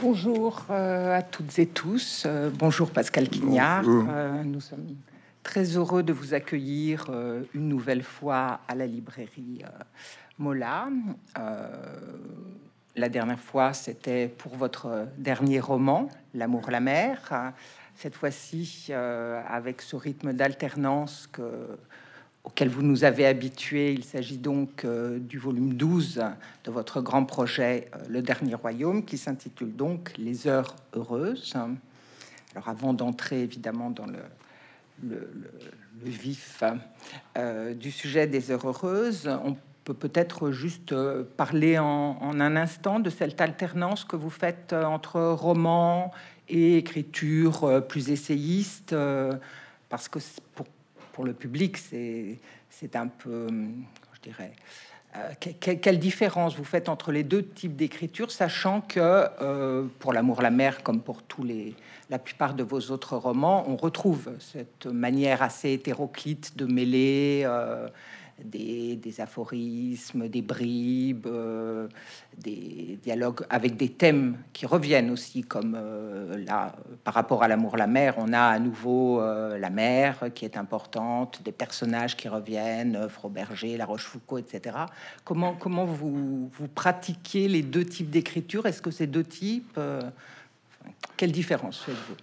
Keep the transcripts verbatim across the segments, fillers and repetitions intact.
Bonjour euh, à toutes et tous. Euh, bonjour Pascal Quignard. Euh, nous sommes très heureux de vous accueillir euh, une nouvelle fois à la librairie euh, Mola. Euh, la dernière fois, c'était pour votre dernier roman, L'amour, la mer. Cette fois-ci, euh, avec ce rythme d'alternance que auquel vous nous avez habitués. Il s'agit donc euh, du volume douze de votre grand projet, euh, Le Dernier Royaume, qui s'intitule donc Les Heures Heureuses. Alors avant d'entrer évidemment dans le, le, le, le vif euh, du sujet des Heures Heureuses, on peut peut-être juste euh, parler en, en un instant de cette alternance que vous faites euh, entre roman et écriture euh, plus essayiste, euh, parce que pour pour le public, c'est c'est un peu, je dirais, euh, que, quelle différence vous faites entre les deux types d'écriture, sachant que euh, pour L'amour, la mer, comme pour tous les, la plupart de vos autres romans, on retrouve cette manière assez hétéroclite de mêler euh, des, des aphorismes, des bribes, euh, des dialogues avec des thèmes qui reviennent aussi, comme euh, là, par rapport à L'amour, la mer, on a à nouveau euh, la mer qui est importante, des personnages qui reviennent, Froberger, La Rochefoucauld, et cetera. Comment, comment vous, vous pratiquez les deux types d'écriture? Est-ce que ces deux types, euh, quelle différence faites-vous?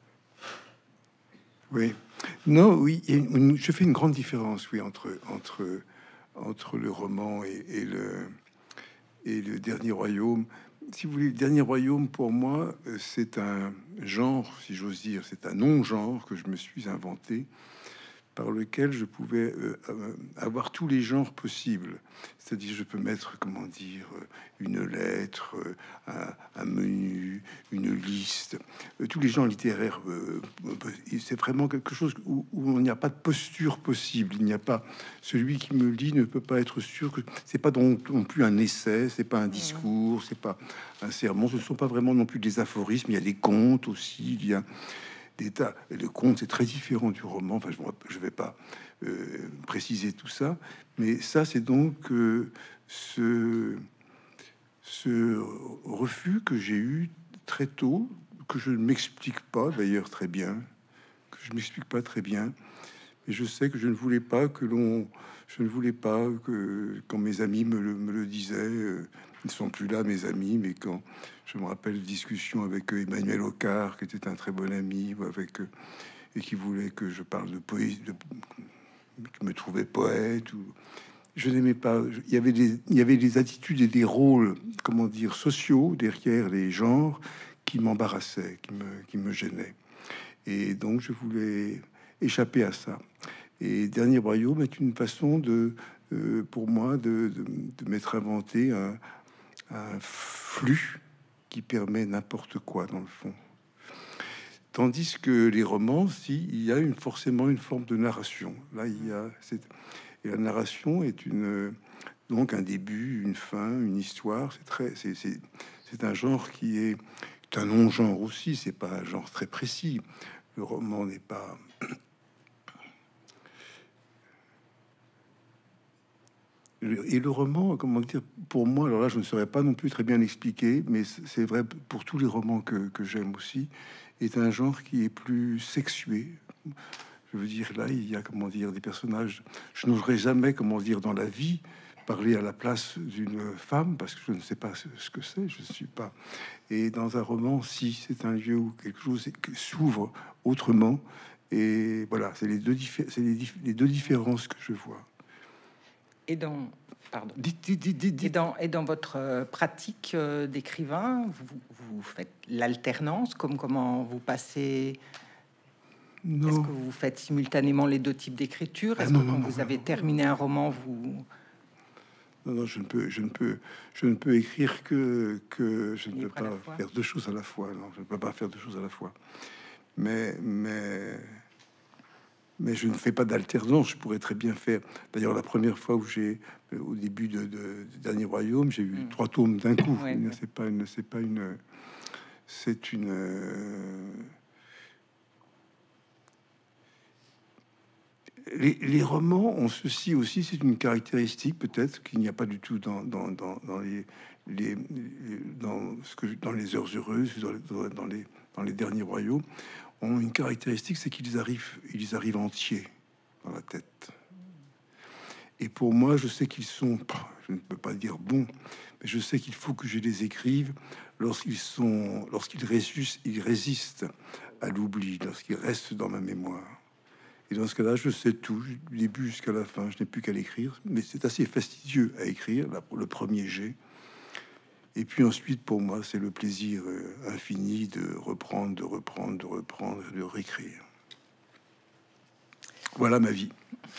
Oui, non, oui, une, je fais une grande différence, oui, entre entre entre le roman et, et le et le Dernier Royaume. Si vous voulez, le Dernier Royaume, pour moi, c'est un genre, si j'ose dire, c'est un non-genre que je me suis inventé, par lequel je pouvais euh, avoir tous les genres possibles. C'est-à-dire, je peux mettre, comment dire, une lettre, un, un menu, une liste, euh, tous les genres littéraires. Euh, c'est vraiment quelque chose où, où il n'y a pas de posture possible. Il n'y a pas celui qui me lit ne peut pas être sûr que c'est pas donc non plus un essai, c'est pas un discours, c'est pas un sermon. Ce ne sont pas vraiment non plus des aphorismes. Il y a des contes aussi. Il y a d'état. Et le conte, c'est très différent du roman. Enfin, je ne vais pas euh, préciser tout ça, mais ça, c'est donc euh, ce, ce refus que j'ai eu très tôt, que je ne m'explique pas d'ailleurs très bien, que je m'explique pas très bien. Et je sais que je ne voulais pas que l'on, je ne voulais pas que quand mes amis me le, me le disaient, euh, ils sont plus là, mes amis, mais quand je me rappelle de discussions avec euh, Emmanuel Ocar, qui était un très bon ami, ou avec euh, et qui voulait que je parle de poésie, de, qui me trouvait poète, ou je n'aimais pas. Il y avait des, il y avait des attitudes et des rôles, comment dire, sociaux derrière les genres qui m'embarrassaient, qui me, qui me gênaient. Et donc je voulais échapper à ça. Et Dernier Royaume est une façon de, euh, pour moi, de, de, de m'être inventé un, un flux qui permet n'importe quoi dans le fond. Tandis que les romans, si, il y a une, forcément une forme de narration. Là, il y a cette... Et la narration est une, donc un début, une fin, une histoire. C'est très, c'est, c'est, c'est un genre qui est, est un non-genre aussi. C'est pas un genre très précis. Le roman n'est pas. Et le roman, comment dire, pour moi, alors là, je ne saurais pas non plus très bien l'expliquer, mais c'est vrai pour tous les romans que, que j'aime aussi, est un genre qui est plus sexué. Je veux dire, là, il y a, comment dire, des personnages. Je n'oserais jamais, comment dire, dans la vie, parler à la place d'une femme, parce que je ne sais pas ce, ce que c'est, je ne suis pas. Et dans un roman, si, c'est un lieu où quelque chose s'ouvre autrement. Et voilà, c'est les deux, diffé- c'est les, dif- les deux différences que je vois. Et dans, pardon. Dites, dites, dites, dites, Et dites. dans, et dans votre euh, pratique euh, d'écrivain, vous, vous faites l'alternance, comme comment vous passez. Est-ce Non. que vous faites simultanément les deux types d'écriture? Ah Est-ce que non, non, quand non, vous non, avez non. terminé un roman, vous Non, non, je ne peux, je ne peux, je ne peux écrire que que je ne peux libre à la pas fois? faire deux choses à la fois. Non, je ne peux pas faire deux choses à la fois. Mais, mais, mais je ne fais pas d'alternance. Je pourrais très bien faire. D'ailleurs, la première fois où j'ai, au début de, de, de Dernier Royaume, j'ai eu Mm. trois tomes d'un coup. Ouais, ouais. C'est pas une, c'est pas une, c'est une. euh, les, les romans ont ceci aussi, c'est une caractéristique peut-être qu'il n'y a pas du tout dans, dans, dans, dans les, les, dans ce que dans les heures heureuses, dans, les, dans les dans les derniers royaumes, ont une caractéristique, c'est qu'ils arrivent, ils arrivent entiers dans la tête. Et pour moi, je sais qu'ils sont, je ne peux pas dire bons, mais je sais qu'il faut que je les écrive lorsqu'ils sont, lorsqu'ils résistent, ils résistent à l'oubli, lorsqu'ils restent dans ma mémoire. Et dans ce cas-là, je sais tout, du début jusqu'à la fin, je n'ai plus qu'à l'écrire, mais c'est assez fastidieux à écrire, là, pour le premier jet. Et puis ensuite, pour moi, c'est le plaisir euh, infini de reprendre, de reprendre, de reprendre, de réécrire. Voilà ma vie.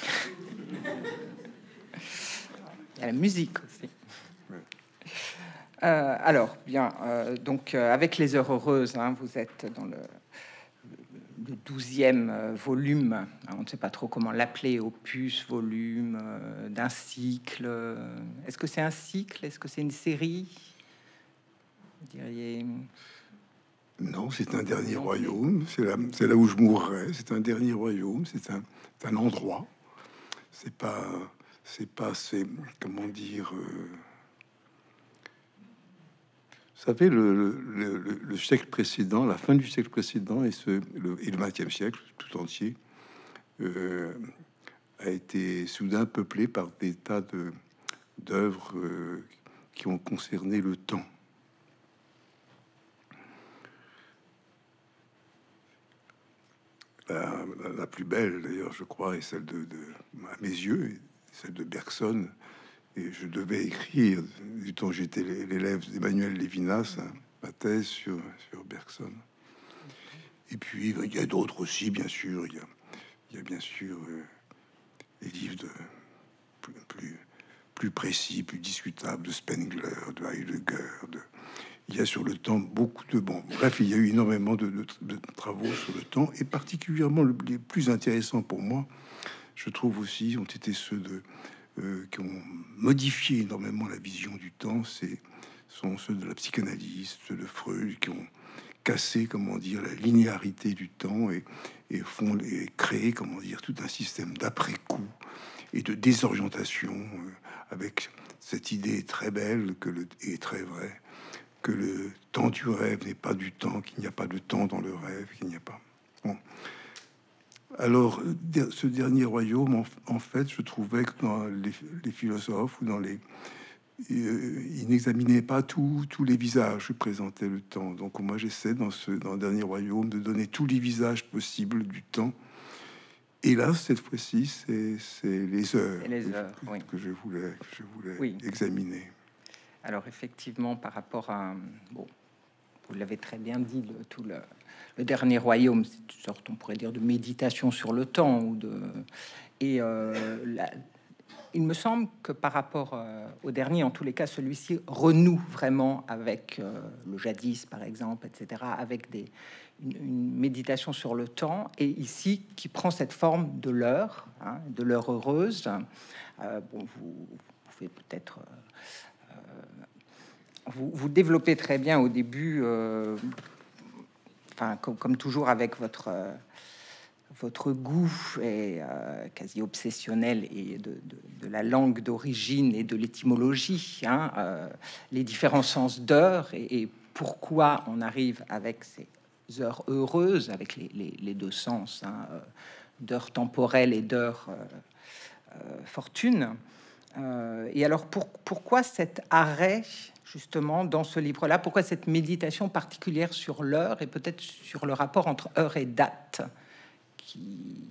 Il y a la musique aussi. Ouais. Euh, alors, bien, euh, donc euh, avec les heures heureuses, hein, vous êtes dans le, le douzième euh, volume, hein, on ne sait pas trop comment l'appeler, opus, volume, euh, d'un cycle. Est-ce que c'est un cycle? Est-ce que c'est une série? Vous diriez... Non, c'est un dernier non, royaume. C'est là, c'est là où je mourrai. C'est un dernier royaume. C'est un, un endroit. C'est pas, c'est pas, c'est comment dire. Euh... Vous savez, le, le, le, le siècle précédent, la fin du siècle précédent et ce le, et le vingtième siècle tout entier euh, a été soudain peuplé par des tas de d'œuvres euh, qui ont concerné le temps. La, la, la plus belle, d'ailleurs, je crois, est celle de, de, à mes yeux, celle de Bergson. Et je devais écrire, du temps où j'étais l'élève d'Emmanuel Lévinas, hein, ma thèse sur, sur Bergson. Et puis, il y a d'autres aussi, bien sûr. Il y a, il y a bien sûr euh, les livres de plus, plus, plus précis, plus discutables de Spengler, de Heidegger, de... Il y a sur le temps beaucoup de bon. Bref, il y a eu énormément de, de, de travaux sur le temps, et particulièrement le, les plus intéressants pour moi, je trouve aussi, ont été ceux de euh, qui ont modifié énormément la vision du temps. C'est sont ceux de la psychanalyse, ceux de Freud, qui ont cassé, comment dire, la linéarité du temps et, et font et créé, comment dire, tout un système d'après-coup et de désorientation euh, avec cette idée très belle que le et très vraie que le temps du rêve n'est pas du temps, qu'il n'y a pas de temps dans le rêve, qu'il n'y a pas. Bon. Alors, ce dernier royaume, en, en fait, je trouvais que dans les, les philosophes ou dans les... Euh, ils n'examinaient pas tous les visages que présentait le temps. Donc, moi, j'essaie, dans ce dans le dernier royaume, de donner tous les visages possibles du temps. Et là, cette fois-ci, c'est les heures, les heures que, oui. que je voulais, que je voulais oui. examiner. Alors effectivement, par rapport à bon, vous l'avez très bien dit, le, tout le, le dernier royaume, c'est une sorte, on pourrait dire, de méditation sur le temps ou de et euh, la, il me semble que par rapport euh, au dernier, en tous les cas, celui-ci renoue vraiment avec euh, le jadis, par exemple, et cetera, avec des une, une méditation sur le temps, et ici qui prend cette forme de l'heure, hein, de l'heure heureuse. Euh, bon, vous, vous pouvez peut-être euh, Vous, vous développez très bien au début, euh, enfin comme, comme toujours avec votre euh, votre goût est euh, quasi obsessionnel et de, de, de la langue d'origine et de l'étymologie, hein, euh, les différents sens d'heure et, et pourquoi on arrive avec ces heures heureuses, avec les, les, les deux sens, hein, euh, d'heure temporelle et d'heure euh, euh, fortune. Euh, et alors, pour, pourquoi cet arrêt, justement, dans ce livre-là? Pourquoi cette méditation particulière sur l'heure et peut-être sur le rapport entre heure et date qui...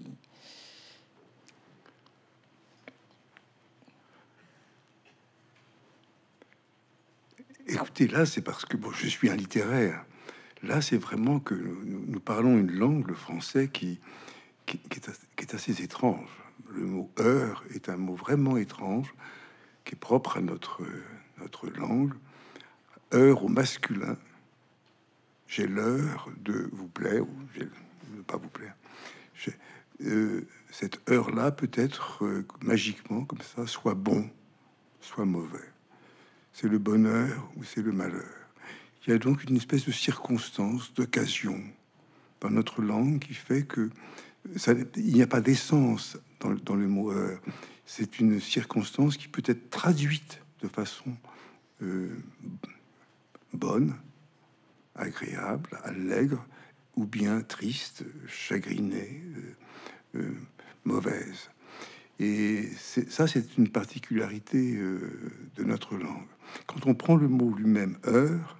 Écoutez, là, c'est parce que bon, je suis un littéraire. Là, c'est vraiment que nous, nous parlons une langue, le français, qui, qui, qui, est, qui est assez étrange. Le mot heure est un mot vraiment étrange, qui est propre à notre, notre langue. Heure au masculin. J'ai l'heure de vous plaire ou de ne pas vous plaire. Euh, cette heure-là peut être euh, magiquement, comme ça, soit bon, soit mauvais. C'est le bonheur ou c'est le malheur. Il y a donc une espèce de circonstance, d'occasion dans notre langue qui fait que ça, il n'y a pas d'essence dans, dans le mot heure. C'est une circonstance qui peut être traduite de façon euh, bonne, agréable, allègre, ou bien triste, chagrinée, euh, euh, mauvaise. Et ça, c'est une particularité euh, de notre langue. Quand on prend le mot lui-même, heure,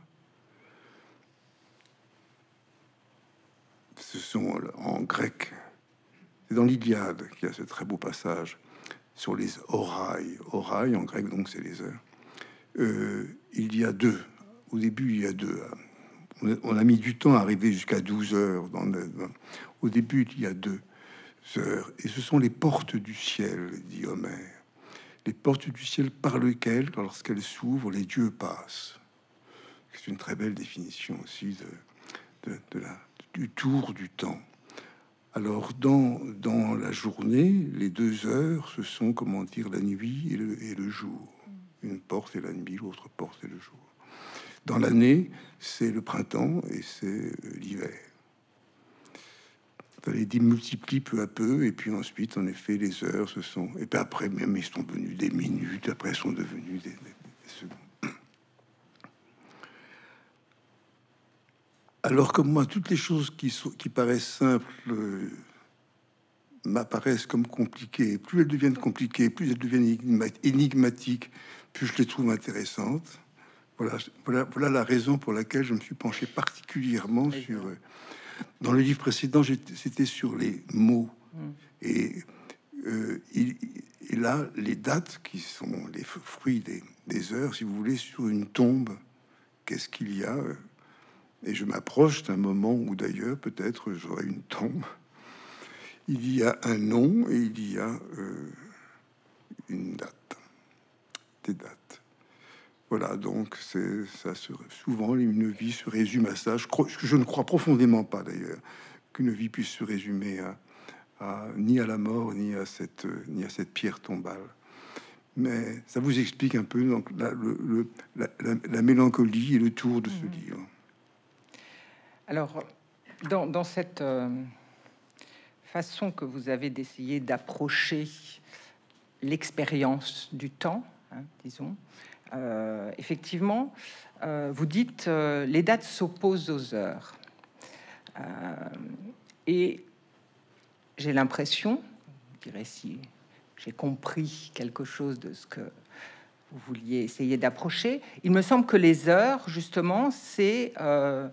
ce sont en grec, c'est dans l'Iliade qu'il y a ce très beau passage sur les orailles. Orailles en grec, donc c'est les heures. Euh, il y a deux. Au début, il y a deux. On a, on a mis du temps à arriver jusqu'à douze heures. Dans le, dans, au début, il y a deux heures. Et ce sont les portes du ciel, dit Homère. Les portes du ciel par lesquelles, lorsqu'elles s'ouvrent, les dieux passent. C'est une très belle définition aussi de, de, de la, du tour du temps. Alors, dans, dans la journée, les deux heures, ce sont, comment dire, la nuit et le, et le jour. Une porte est la nuit, l'autre porte est le jour. Dans l'année, c'est le printemps et c'est l'hiver. Ça les démultiplie peu à peu, et puis ensuite, en effet, les heures, ce sont... Et puis après, même, ils sont devenus des minutes, après, ils sont devenus des, des, des secondes. Alors que moi, toutes les choses qui, sont, qui paraissent simples euh, m'apparaissent comme compliquées. Plus elles deviennent compliquées, plus elles deviennent énigmatiques, plus je les trouve intéressantes. Voilà, voilà, voilà la raison pour laquelle je me suis penché particulièrement et sur... Euh, dans le livre précédent, c'était sur les mots. Mm. Et, euh, il, et là, les dates qui sont les fruits des, des heures, si vous voulez, sur une tombe, qu'est-ce qu'il y a? Et je m'approche d'un moment où d'ailleurs peut-être j'aurai une tombe. Il y a un nom et il y a euh, une date, des dates. Voilà, donc c'est ça. Se, souvent, une vie se résume à ça. Je, crois, je ne crois profondément pas d'ailleurs qu'une vie puisse se résumer à, à, ni à la mort, ni à cette, ni à cette pierre tombale. Mais ça vous explique un peu donc la, le, le, la, la, la mélancolie et le tour de ce mmh. livre. Alors, dans, dans cette euh, façon que vous avez d'essayer d'approcher l'expérience du temps, hein, disons, euh, effectivement, euh, vous dites euh, les dates s'opposent aux heures. Euh, et j'ai l'impression, je dirais si j'ai compris quelque chose de ce que vous vouliez essayer d'approcher, il me semble que les heures, justement, c'est euh,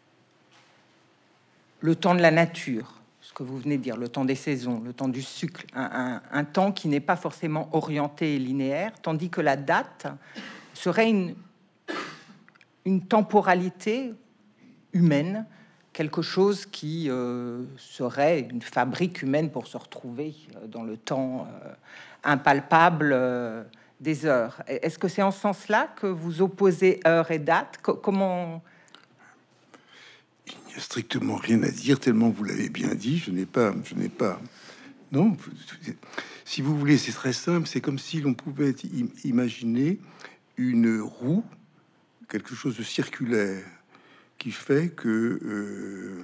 le temps de la nature, ce que vous venez de dire, le temps des saisons, le temps du cycle, un, un, un temps qui n'est pas forcément orienté et linéaire, tandis que la date serait une, une temporalité humaine, quelque chose qui euh, serait une fabrique humaine pour se retrouver dans le temps euh, impalpable euh, des heures. Est-ce que c'est en ce sens-là que vous opposez heure et date? Co- Comment... Il n'y a strictement rien à dire, tellement vous l'avez bien dit. Je n'ai pas, je n'ai pas. Non, si vous voulez, c'est très simple. C'est comme si l'on pouvait imaginer une roue, quelque chose de circulaire, qui fait que, euh,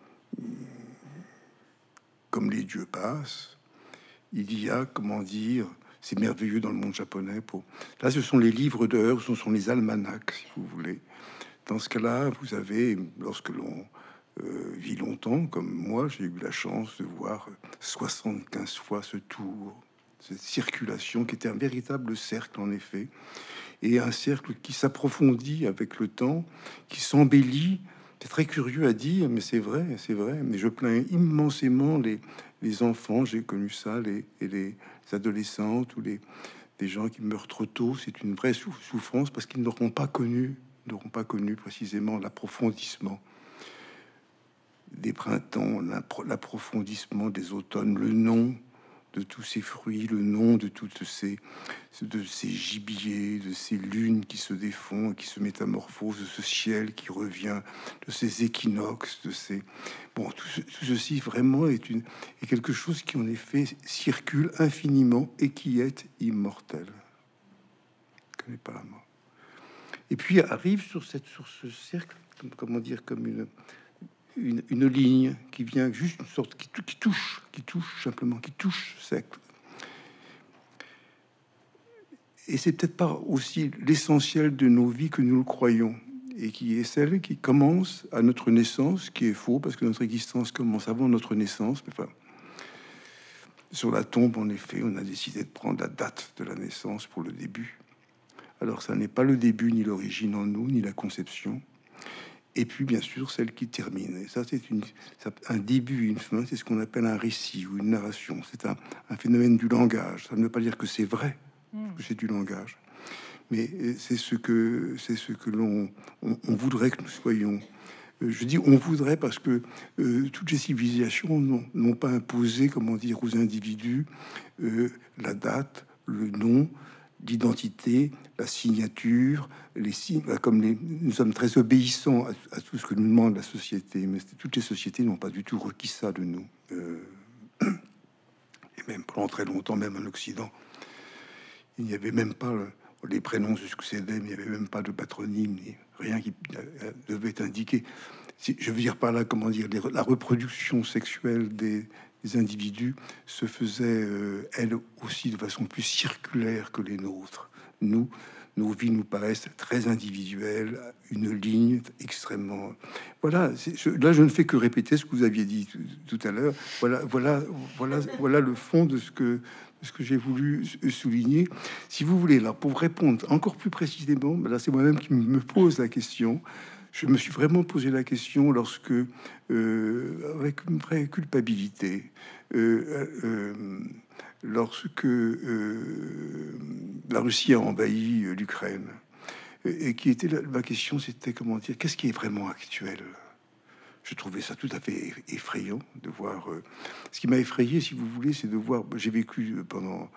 comme les dieux passent, il y a, comment dire, c'est merveilleux dans le monde japonais. Pour là, ce sont les livres d'heures, ce sont les almanachs, si vous voulez. Dans ce cas-là, vous avez, lorsque l'on euh, vit longtemps, comme moi, j'ai eu la chance de voir soixante-quinze fois ce tour, cette circulation qui était un véritable cercle, en effet, et un cercle qui s'approfondit avec le temps, qui s'embellit. C'est très curieux à dire, mais c'est vrai, c'est vrai. Mais je plains immensément les, les enfants, j'ai connu ça, les, et les adolescentes ou les des gens qui meurent trop tôt. C'est une vraie souffrance parce qu'ils n'auront pas connu n'auront pas connu précisément l'approfondissement des printemps, l'approfondissement des automnes, le nom de tous ces fruits, le nom de toutes ces de ces gibiers, de ces lunes qui se défont, qui se métamorphosent, de ce ciel qui revient, de ces équinoxes, de ces bon tout, ce, tout ceci vraiment est une est quelque chose qui en effet circule infiniment et qui est immortel. Je connais pas la mort. Et puis arrive sur cette sur ce cercle, comment dire, comme une une, une ligne qui vient juste une sorte qui, qui touche, qui touche simplement, qui touche sec. Et c'est peut-être pas aussi l'essentiel de nos vies que nous le croyons, et qui est celle qui commence à notre naissance, qui est faux parce que notre existence commence avant notre naissance. Mais enfin, sur la tombe, en effet, on a décidé de prendre la date de la naissance pour le début. Alors, ça n'est pas le début ni l'origine en nous, ni la conception. Et puis, bien sûr, celle qui termine. Et ça, c'est une, ça, un début, une fin. C'est ce qu'on appelle un récit ou une narration. C'est un, un phénomène du langage. Ça ne veut pas dire que c'est vrai, mmh. que c'est du langage. Mais c'est ce que c'est ce que l'on on, on voudrait que nous soyons. Je dis on voudrait parce que euh, toutes les civilisations n'ont pas imposé, comment dire, aux individus euh, la date, le nom, l'identité, la signature, les signes. Comme les, nous sommes très obéissants à, à tout ce que nous demande la société, mais toutes les sociétés n'ont pas du tout requis ça de nous. Euh, et même pendant très longtemps, même en Occident, il n'y avait même pas le, les prénoms se succédaient, mais il n'y avait même pas de patronyme, ni rien qui devait indiquer. Si, je veux dire par là, comment dire, les, la reproduction sexuelle des, des individus se faisait, euh, elle aussi, de façon plus circulaire que les nôtres. Nous, nos vies nous paraissent très individuelles, une ligne extrêmement... Voilà, je, là, je ne fais que répéter ce que vous aviez dit tout, tout à l'heure. Voilà, voilà, voilà, voilà le fond de ce que... ce que j'ai voulu souligner. Si vous voulez, là, pour répondre encore plus précisément, là, c'est moi-même qui me pose la question. Je me suis vraiment posé la question lorsque, euh, avec une vraie culpabilité, euh, euh, lorsque euh, la Russie a envahi l'Ukraine, et qui était la, ma question, c'était comment dire, qu'est-ce qui est vraiment actuel? Je trouvais ça tout à fait effrayant de voir. Euh, ce qui m'a effrayé, si vous voulez, c'est de voir. J'ai vécu pendant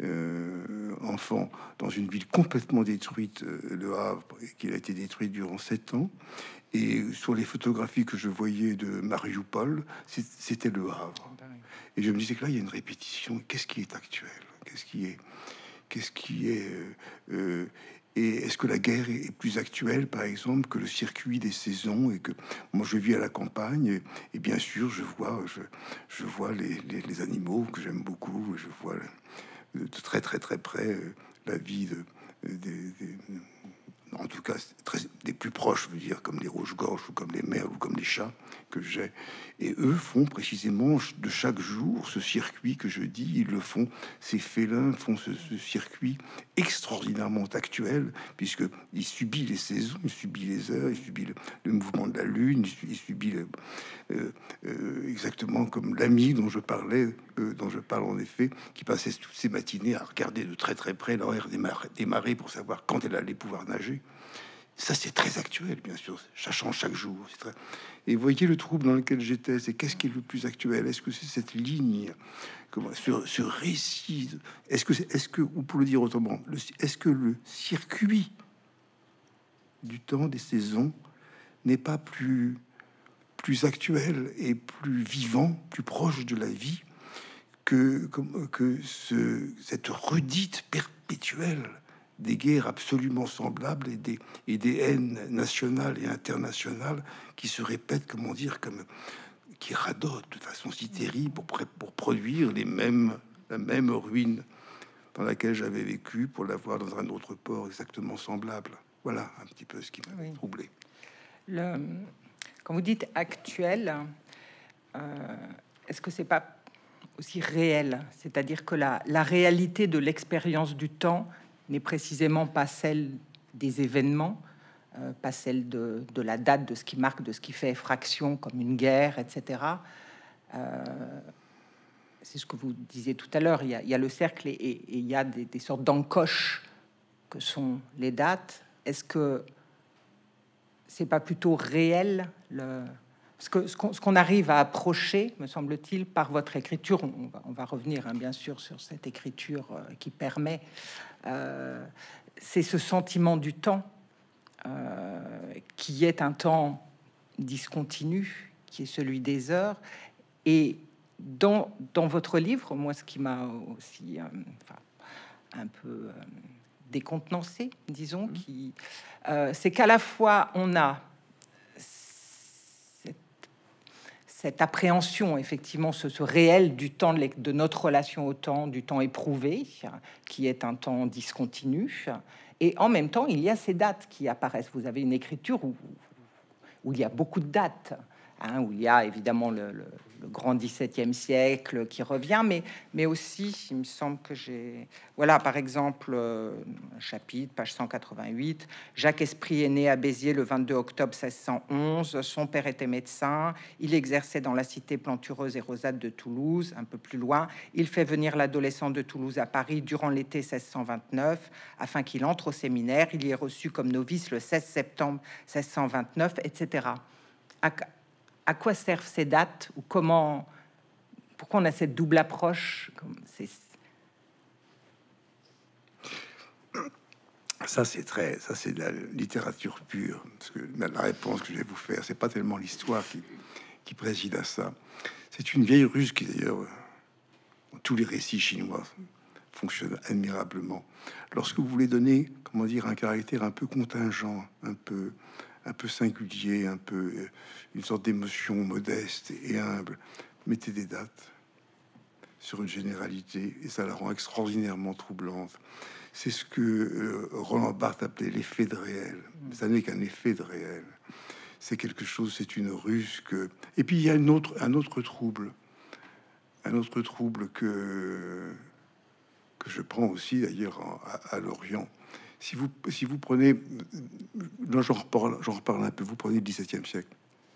euh, enfant dans une ville complètement détruite, euh, Le Havre, qui a été détruite durant sept ans. Et sur les photographies que je voyais de Mariupol, c'était Le Havre. Et je me disais que là, il y a une répétition. Qu'est-ce qui est actuel? Qu'est-ce qui est Qu'est-ce qui est euh, euh, Et est-ce que la guerre est plus actuelle, par exemple, que le circuit des saisons? Et que moi, je vis à la campagne, et, et bien sûr, je vois, je, je vois les, les, les animaux que j'aime beaucoup. Je vois de très, très, très près euh, la vie de, de, de, de en tout cas très, des plus proches, je veux dire, comme les rouges-gorges ou comme les merles ou comme les chats que j'ai. Et eux font précisément de chaque jour ce circuit que je dis, ils le font, ces félins font ce, ce circuit extraordinairement actuel, puisque il subit les saisons, il subit les heures, il subit le, le mouvement de la lune, il subit le, euh, euh, exactement comme l'ami dont je parlais, euh, dont je parle en effet, qui passait toutes ses matinées à regarder de très très près l'horaire des, mar des marées pour savoir quand elle allait pouvoir nager. Ça, c'est très actuel, bien sûr. Ça change chaque jour. Très... Et voyez le trouble dans lequel j'étais. C'est qu'est-ce qui est le plus actuel? Est-ce que c'est cette ligne, comment, ce, ce récit? Est-ce que, c'est, est-ce que, ou pour le dire autrement, le, est-ce que le circuit du temps des saisons n'est pas plus, plus actuel et plus vivant, plus proche de la vie que, comme, que ce, cette redite perpétuelle des guerres absolument semblables et des, et des haines nationales et internationales qui se répètent, comment dire, comme qui radotent de façon si terrible pour, pour produire les mêmes, la même ruine dans laquelle j'avais vécu, pour l'avoir dans un autre port exactement semblable. Voilà un petit peu ce qui m'a oui. troublé. Le, quand vous dites actuel, euh, est-ce que c'est pas aussi réel? C'est-à-dire que la, la réalité de l'expérience du temps n'est précisément pas celle des événements, euh, pas celle de, de la date, de ce qui marque, de ce qui fait effraction, comme une guerre, et cetera. Euh, c'est ce que vous disiez tout à l'heure, il, il y a le cercle et, et il y a des, des sortes d'encoches que sont les dates. Est-ce que c'est pas plutôt réel le... Parce que ce qu'on, ce qu'on arrive à approcher, me semble-t-il, par votre écriture, on va, on va revenir hein, bien sûr sur cette écriture euh, qui permet, euh, c'est ce sentiment du temps euh, qui est un temps discontinu, qui est celui des heures. Et dans, dans votre livre, moi, ce qui m'a aussi euh, enfin, un peu euh, décontenancé, disons, mmh. qui, euh, c'est qu'à la fois on a cette appréhension, effectivement, ce, ce réel du temps, de, de notre relation au temps, du temps éprouvé, qui est un temps discontinu. Et en même temps, il y a ces dates qui apparaissent. Vous avez une écriture où, où il y a beaucoup de dates, hein, où il y a évidemment le, le, le grand dix-septième siècle qui revient, mais, mais aussi, il me semble que j'ai... Voilà, par exemple, euh, un chapitre, page cent quatre-vingt-huit, Jacques Esprit est né à Béziers le vingt-deux octobre mille six cent onze, son père était médecin, il exerçait dans la cité plantureuse et rosade de Toulouse, un peu plus loin, il fait venir l'adolescent de Toulouse à Paris durant l'été mille six cent vingt-neuf, afin qu'il entre au séminaire, il y est reçu comme novice le seize septembre mille six cent vingt-neuf, et cetera. À, à quoi servent ces dates, ou comment, pourquoi on a cette double approche? C'est Ça, c'est très, ça, c'est de la littérature pure. Parce que la réponse que je vais vous faire, c'est pas tellement l'histoire qui, qui préside à ça. C'est une vieille ruse qui, d'ailleurs, tous les récits chinois fonctionnent admirablement. Lorsque vous voulez donner, comment dire, un caractère un peu contingent, un peu, un peu singulier, un peu une sorte d'émotion modeste et humble, mettez des dates sur une généralité et ça la rend extraordinairement troublante. C'est ce que euh, Roland Barthes appelait l'effet de réel. Ça n'est qu'un effet de réel. C'est quelque chose, c'est une ruse que... Et puis il y a une autre, un autre trouble, un autre trouble que que je prends aussi d'ailleurs à, à l'Orient. Si vous si vous prenez, là j'en reparle, j'en reparle un peu. Vous prenez le dix-septième siècle.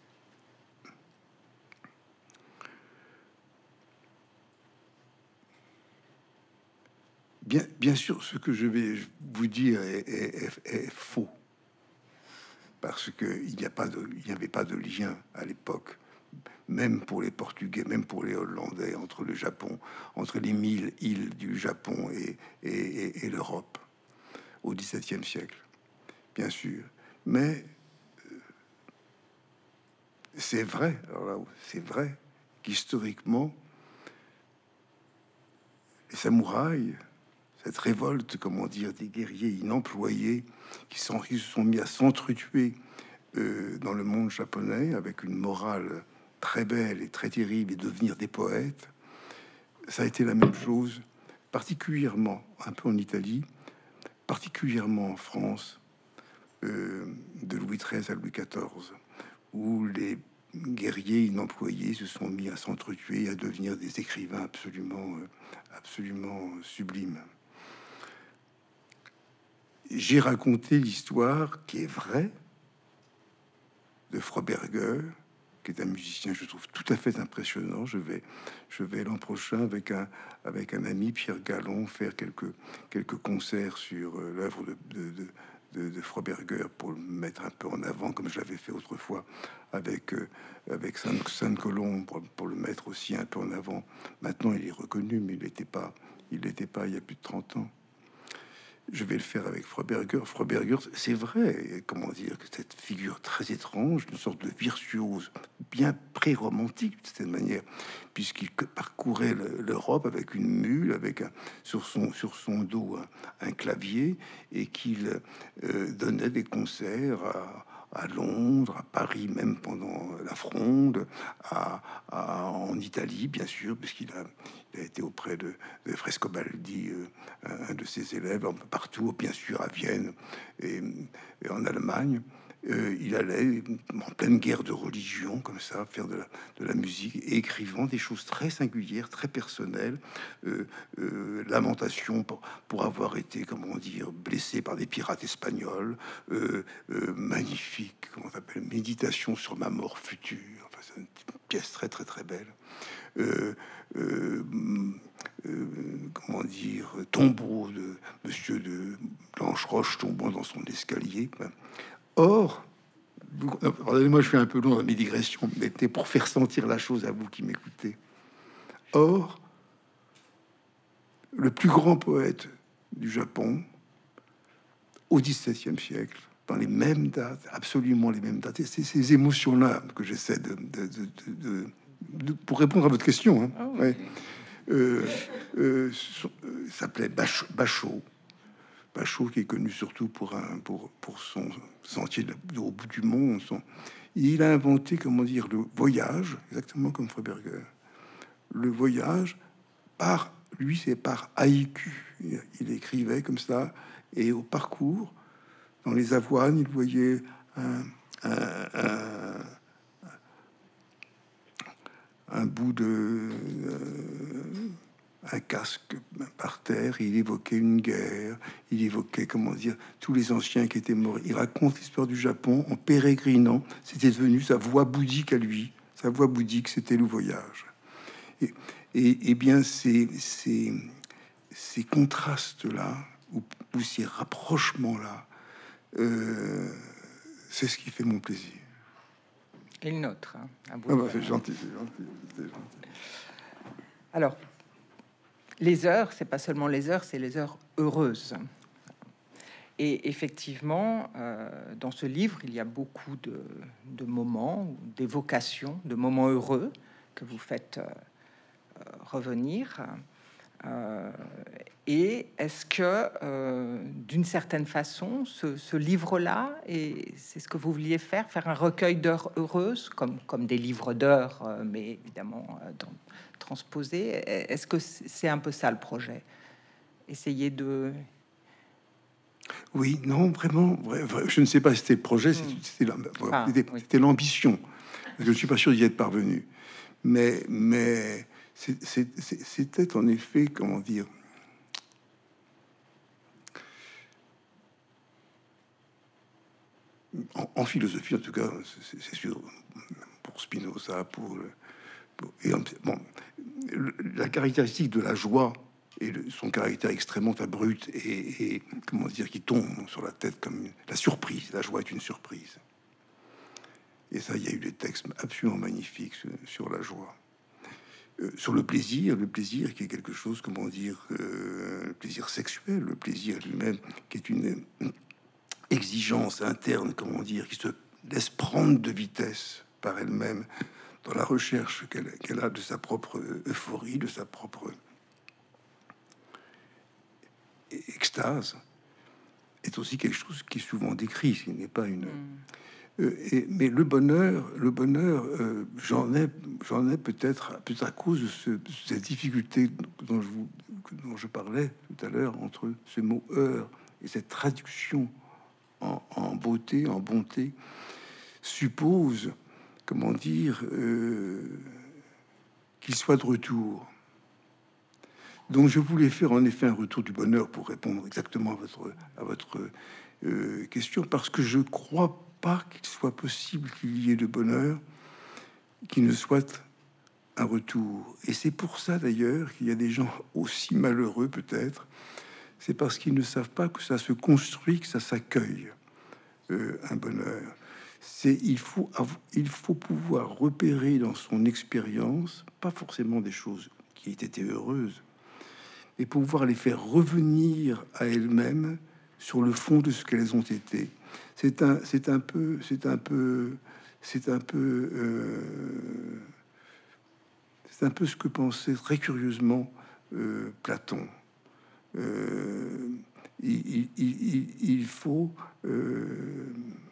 Bien, bien sûr, ce que je vais vous dire est, est, est, est faux, parce que il n'y a pas de, il n'y avait pas de lien à l'époque, même pour les Portugais, même pour les Hollandais, entre le Japon, entre les mille îles du Japon et, et, et, et l'Europe au dix-septième siècle, bien sûr. Mais euh, c'est vrai, alors là, c'est vrai qu'historiquement, les samouraïs, cette révolte, comment dire, des guerriers inemployés qui, sont, qui se sont mis à s'entretuer euh, dans le monde japonais avec une morale très belle et très terrible et devenir des poètes. Ça a été la même chose, particulièrement un peu en Italie, particulièrement en France, euh, de Louis treize à Louis quatorze, où les guerriers inemployés se sont mis à s'entretuer, à devenir des écrivains absolument, absolument sublimes. J'ai raconté l'histoire qui est vraie de Froberger, qui est un musicien, je trouve, tout à fait impressionnant. Je vais, je vais l'an prochain avec un, avec un ami, Pierre Gallon, faire quelques, quelques concerts sur euh, l'œuvre de, de, de, de, de Froberger pour le mettre un peu en avant, comme je l'avais fait autrefois avec, euh, avec Sainte-Colombe, pour, pour le mettre aussi un peu en avant. Maintenant, il est reconnu, mais il n'était pas, il n'était pas il y a plus de trente ans. Je vais le faire avec Froberger. Froberger, c'est vrai, comment dire, que cette figure très étrange, une sorte de virtuose bien pré-romantique de cette manière, puisqu'il parcourait l'Europe avec une mule, avec un, sur son sur son dos un, un clavier, et qu'il euh, donnait des concerts à, à Londres, à Paris, même pendant la Fronde, à, à, en Italie, bien sûr, puisqu'il a, il a été auprès de, de Frescobaldi, euh, un de ses élèves, un peu partout, bien sûr, à Vienne et, et en Allemagne. Euh, il allait en pleine guerre de religion, comme ça, faire de la, de la musique, et écrivant des choses très singulières, très personnelles. Euh, euh, lamentation pour, pour avoir été, comment dire, blessé par des pirates espagnols. Euh, euh, magnifique, comment on s'appelle, Méditation sur ma mort future. Enfin, c'est une pièce très, très, très belle. Euh, euh, euh, comment dire, Tombeau de Monsieur de Blanche-Roche tombant dans son escalier. Or, pardonnez-moi, je suis un peu long dans mes digressions, mais c'était pour faire sentir la chose à vous qui m'écoutez. Or, le plus grand poète du Japon, au dix-septième siècle, dans les mêmes dates, absolument les mêmes dates, et c'est ces émotions-là que j'essaie de, de, de, de, de, pour répondre à votre question. Hein, oh, ouais. euh, euh, s'appelait Bachot. Pachot, qui est connu surtout pour, un, pour, pour son sentier de, au bout du monde. Son, il a inventé, comment dire, le voyage, exactement comme Freiberger. Le voyage, par lui, c'est par haïku. Il, il écrivait comme ça, et au parcours, dans les avoines, il voyait un, un, un, un bout de... Euh, un casque par terre, il évoquait une guerre, il évoquait, comment dire, tous les anciens qui étaient morts. Il raconte l'histoire du Japon en pérégrinant. C'était devenu sa voix bouddhique à lui. Sa voix bouddhique, c'était le voyage. Et, et, et bien, ces, ces, ces contrastes-là, ou, ou ces rapprochements-là, euh, c'est ce qui fait mon plaisir. Et le nôtre. Hein, ah bah, c'est gentil, c'est gentil, c'est gentil. Alors, les heures, c'est pas seulement les heures, c'est les heures heureuses. Et effectivement, euh, dans ce livre, il y a beaucoup de, de moments, d'évocations, de moments heureux que vous faites euh, revenir. Euh, et est-ce que, euh, d'une certaine façon, ce, ce livre-là, et c'est ce que vous vouliez faire, faire un recueil d'heures heureuses, comme, comme des livres d'heures, euh, mais évidemment euh, dans, transposés, est-ce que c'est un peu ça le projet? Essayer de... Oui, non, vraiment, vrai, vrai, je ne sais pas si c'était le projet, Hmm. c'était Ah, oui. l'ambition. Je ne suis pas sûr d'y être parvenu. Mais, mais c'était en effet, comment dire, en, en philosophie, en tout cas, c'est sûr, pour Spinoza, pour... pour et, bon, la caractéristique de la joie et le, son caractère extrêmement abrupt et, et, comment dire, qui tombe sur la tête comme la surprise. La joie est une surprise. Et ça, il y a eu des textes absolument magnifiques sur, sur la joie. Euh, sur le plaisir, le plaisir qui est quelque chose, comment dire, euh, le plaisir sexuel, le plaisir lui-même, qui est une, une exigence interne, comment dire, qui se laisse prendre de vitesse par elle-même dans la recherche qu'elle qu'elle a de sa propre euphorie, de sa propre extase, est aussi quelque chose qui est souvent décrit, ce qui n'est pas une... Mm. Euh, et, mais le bonheur, le bonheur, euh, j'en ai, j'en ai peut-être, peut-être à cause de ce, cette difficulté dont je, vous, dont je parlais tout à l'heure entre ce mot heure et cette traduction en, en beauté, en bonté, suppose, comment dire, euh, qu'il soit de retour. Donc je voulais faire en effet un retour du bonheur pour répondre exactement à votre, à votre euh, question, parce que je crois pas qu'il soit possible qu'il y ait de bonheur qui ne soit un retour. Et c'est pour ça d'ailleurs qu'il y a des gens aussi malheureux peut-être, c'est parce qu'ils ne savent pas que ça se construit, que ça s'accueille, euh, un bonheur. C'est, il faut, il faut pouvoir repérer dans son expérience, pas forcément des choses qui aient été heureuses, et pouvoir les faire revenir à elles-mêmes sur le fond de ce qu'elles ont été. C'est un, c'est un peu, c'est un peu, c'est un peu, euh, c'est un peu ce que pensait très curieusement euh, Platon. Euh, il, il, il, il faut, euh,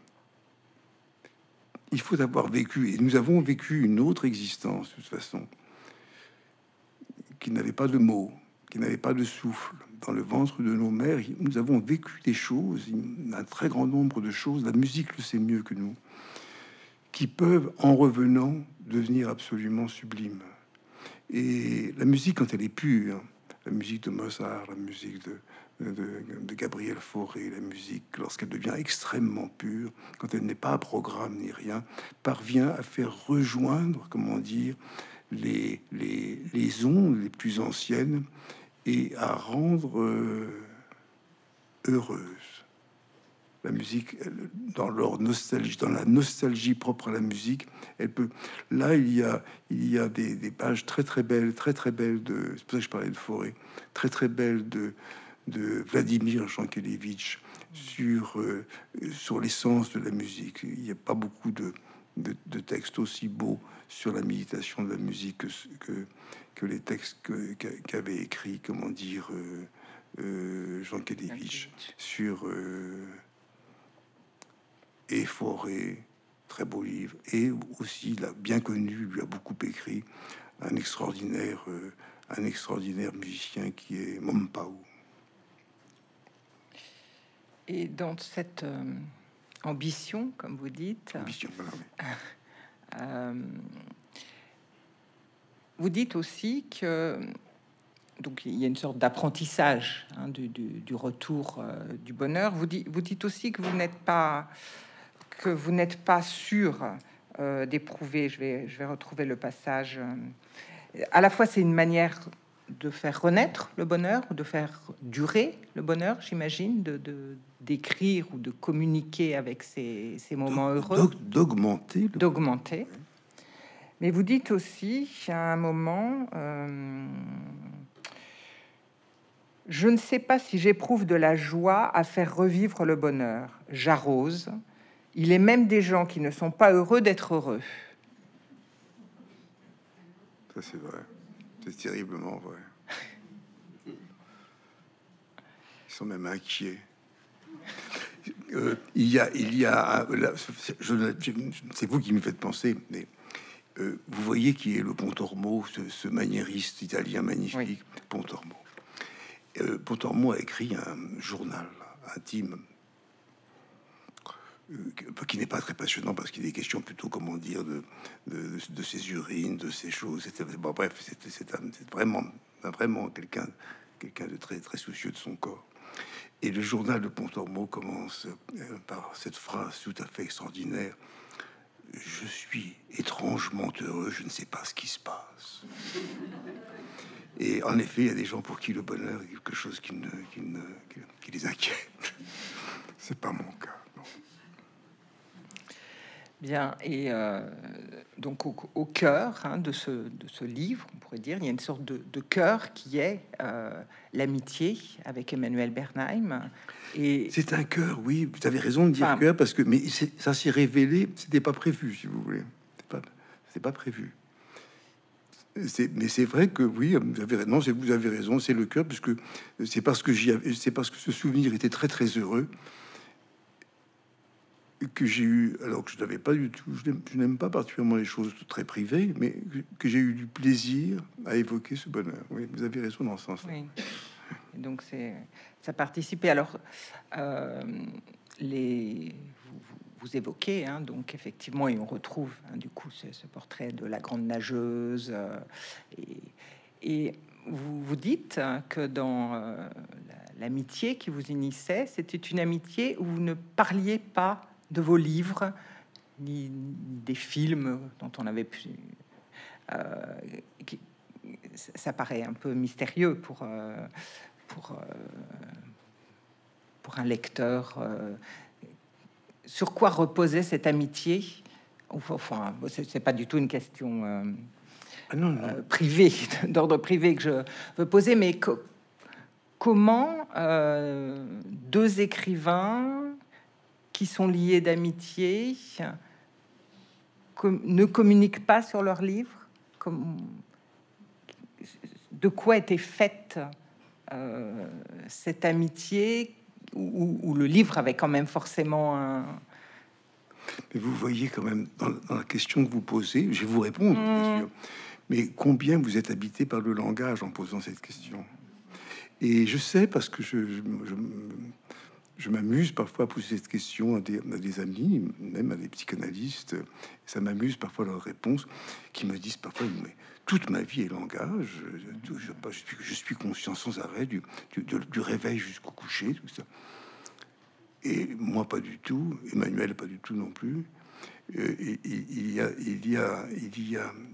il faut avoir vécu, et nous avons vécu une autre existence de toute façon, qui n'avait pas de mots, qui n'avait pas de souffle. Dans le ventre de nos mères, nous avons vécu des choses, un très grand nombre de choses, la musique le sait mieux que nous, qui peuvent, en revenant, devenir absolument sublimes. Et la musique, quand elle est pure, la musique de Mozart, la musique de, de, de Gabriel Fauré, la musique, lorsqu'elle devient extrêmement pure, quand elle n'est pas à programme ni rien, parvient à faire rejoindre, comment dire, les, les, les ondes les plus anciennes et à rendre euh, heureuse. La musique, elle, dans leur nostalgie, dans la nostalgie propre à la musique, elle peut. Là, il y a, il y a des, des pages très très belles, très très belles de. C'est pour ça que je parlais de Forêt, très très belles de de Vladimir Jankélévitch sur euh, sur l'essence de la musique. Il n'y a pas beaucoup de, de, de textes aussi beaux sur la méditation de la musique que que, que les textes que, qu'avait écrit, comment dire. Euh, euh, Jean Kelevitch, sur euh, et Forêt, très beau livre, et aussi il a bien connu, lui a beaucoup écrit, un extraordinaire, euh, un extraordinaire musicien qui est Mompao. Et dans cette euh, ambition, comme vous dites, Ambition, voilà, oui. euh, vous dites aussi que donc il y a une sorte d'apprentissage hein, du, du, du retour euh, du bonheur. Vous dites, vous dites aussi que vous n'êtes pas que vous n'êtes pas sûr euh, d'éprouver. Je vais, je vais retrouver le passage. Euh, à la fois, c'est une manière de faire renaître le bonheur ou de faire durer le bonheur, j'imagine, de, de d'écrire ou de communiquer avec ces, ces moments heureux, d'augmenter, d'augmenter. Mais vous dites aussi à un moment, euh, je ne sais pas si j'éprouve de la joie à faire revivre le bonheur. J'arrose. Il est même des gens qui ne sont pas heureux d'être heureux. Ça c'est vrai, c'est terriblement vrai. Ils sont même inquiets. Euh, il y a, il y a, là, je, je, c'est vous qui me faites penser, mais euh, vous voyez qui est le Pontormo, ce, ce maniériste italien magnifique, oui. Pontormo. Euh, Pontormo a écrit un journal intime euh, qui n'est pas très passionnant parce qu'il est question plutôt, comment dire, de, de, de ses urines, de ces choses. C'était, bon, bref, c'est, c'est, c'est vraiment, vraiment quelqu'un, quelqu'un de très, très soucieux de son corps. Et le journal de Pontormo commence euh, par cette phrase tout à fait extraordinaire: je suis étrangement heureux, je ne sais pas ce qui se passe. Et en effet, il y a des gens pour qui le bonheur est quelque chose qui, ne, qui, ne, qui, qui les inquiète. C'est pas mon cas. Non. Bien, et euh, donc au, au cœur hein, de, ce, de ce livre, on pourrait dire, il y a une sorte de, de cœur qui est euh, l'amitié avec Emmanuel Bernheim. Et c'est un cœur, oui, vous avez raison de dire enfin, cœur, parce que mais ça s'est révélé, c'était pas prévu, si vous voulez, c'est pas, c'est pas prévu. C'est, mais c'est vrai que oui, vous avez raison, c'est, vous avez raison, c'est le cœur, puisque c'est parce que j'y avais, c'est parce que ce souvenir était très très heureux que j'ai eu, alors que je n'avais pas du tout, je n'aime, je n'aime pas particulièrement les choses très privées, mais que j'ai eu du plaisir à évoquer ce bonheur. Oui, vous avez raison dans ce sens-là. Oui. Donc c'est, ça participait. Alors euh, les, vous, vous évoquez hein, donc effectivement, et on retrouve hein, du coup ce, ce portrait de la grande nageuse euh, et, et vous vous dites que dans euh, la, l'amitié qui vous unissait, c'était une amitié où vous ne parliez pas de vos livres, ni, ni des films dont on avait pu... Euh, qui, ça paraît un peu mystérieux pour, euh, pour, euh, pour un lecteur. Euh, sur quoi reposait cette amitié? Enfin, c'est pas du tout une question euh, ah non, non. Euh, privée, d'ordre privé que je veux poser, mais co- comment euh, deux écrivains qui sont liés d'amitié com- ne communiquent pas sur leurs livres? Comme, de quoi était faite euh, cette amitié où, où le livre avait quand même forcément un... Mais vous voyez quand même dans, dans la question que vous posez, je vais vous répondre, mmh. bien sûr. Mais combien vous êtes habité par le langage en posant cette question? Et je sais parce que je, je, je, je m'amuse parfois à poser cette question à des, à des amis, même à des psychanalystes. Ça m'amuse parfois leurs réponses qui me disent parfois mais toute ma vie est langage. Je, je, je, suis, je suis conscient sans arrêt du, du, du réveil jusqu'au coucher, tout ça. Et moi pas du tout. Emmanuel pas du tout non plus. Euh, il, il y a, il y a, il y a.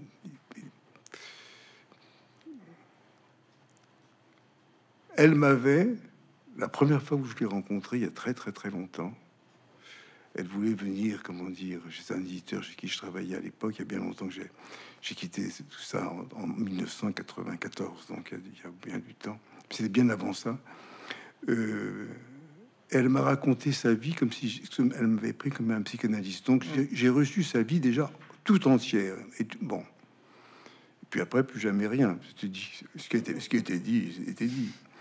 Elle m'avait, la première fois où je l'ai rencontrée, il y a très très très longtemps, elle voulait venir, comment dire, j'étais un éditeur chez qui je travaillais à l'époque, il y a bien longtemps que j'ai, j'ai quitté tout ça en, en dix-neuf cent quatre-vingt-quatorze, donc il y a bien du temps, c'était bien avant ça. Euh, elle m'a raconté sa vie comme si elle m'avait pris comme un psychanalyste, donc j'ai, j'ai reçu sa vie déjà tout entière, et bon. Et puis après, plus jamais rien, c'était dit, ce qui était, ce qui était dit, était dit.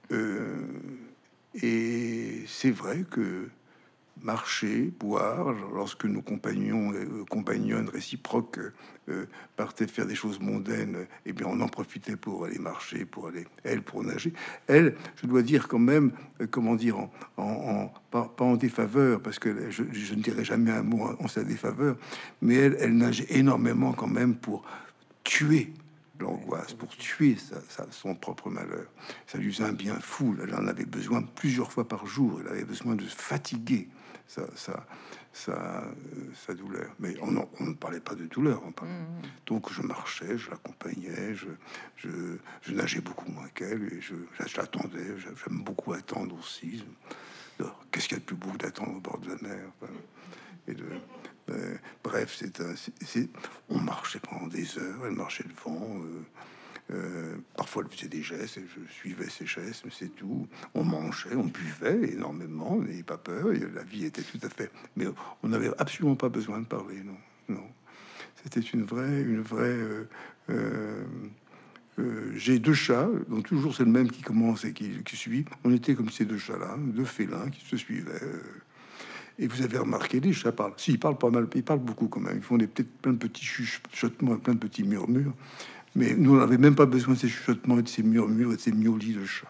Euh, et c'est vrai que marcher, boire, lorsque nos compagnons, euh, compagnonnes réciproques euh, partaient faire des choses mondaines, eh bien, on en profitait pour aller marcher, pour aller, elle, pour nager. Elle, je dois dire quand même, euh, comment dire, en, en, en- pas, pas en défaveur, parce que je, je ne dirai jamais un mot en sa défaveur, mais elle, elle nageait énormément quand même pour tuer l'angoisse, pour tuer sa, sa- son propre malheur. Ça lui faisait un bien fou. Elle en avait besoin plusieurs fois par jour. Elle avait besoin de se fatiguer sa, sa, sa, euh, sa douleur. Mais on, en- on ne parlait pas de douleur. on parlait- Donc je marchais, je l'accompagnais, je, je, je nageais beaucoup moins qu'elle et je, je l'attendais. J'aime beaucoup attendre aussi. Alors, qu'est-ce qu'il y a de plus beau d'attendre au bord de la mer? Enfin, et de, euh, bref, c'est un, c'est- c'est- on marchait pendant des heures, elle marchait devant. Euh, euh, parfois, elle faisait des gestes et je suivais ses gestes, mais c'est tout. On mangeait, on buvait énormément, on n'avait pas peur. Et la vie était tout à fait. Mais on n'avait absolument pas besoin de parler, non, non. C'était une vraie, une vraie. Euh, euh, euh, j'ai deux chats, dont toujours c'est le même qui commence et qui, qui suit. On était comme ces deux chats-là, deux félins qui se suivaient. euh, et vous avez remarqué, les chats parlent. Si, ils parlent pas mal, ils parlent beaucoup quand même. Ils font des peut-être plein de petits chuchotements, plein de petits murmures. Mais nous, on n'avait même pas besoin de ces chuchotements et de ces murmures et de ces miaulis de chat.